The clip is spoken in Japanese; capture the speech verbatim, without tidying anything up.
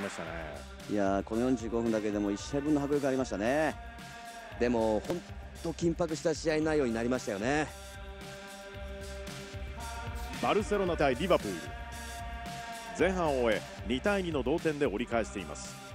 ましたね。 いやー、このよんじゅうごふんだけでもいち試合分の迫力がありましたね。でも本当緊迫した試合内容になりましたよね。 バルセロナ対リバプール、前半を終えにたいにの同点で折り返しています。